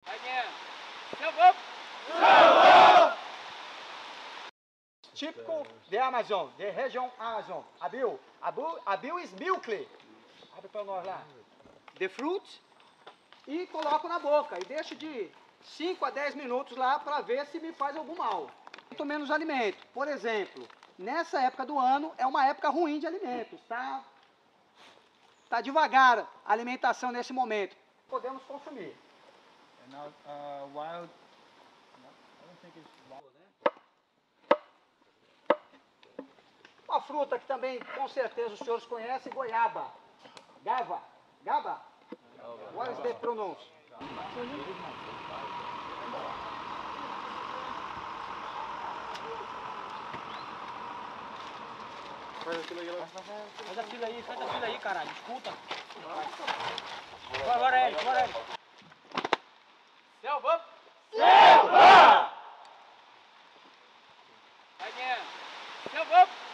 Típico de Amazon, de região Amazon. Abil is milk. Abre para nós lá. The fruit. E coloco na boca. E deixo de 5 a 10 minutos lá para ver se me faz algum mal. Muito menos alimento. Por exemplo, nessa época do ano é uma época ruim de alimentos. Tá devagar a alimentação nesse momento. Podemos consumir. And now, wild. I don't think it's wild. Uma fruta que também, com certeza, os senhores conhecem, goiaba. Gava. Gaba? What is the pronounce? Faz aquilo aí, Faz aquilo aí, caralho. Escuta. Bora, Eric, bora, Eric. Selva! Selva! Selva!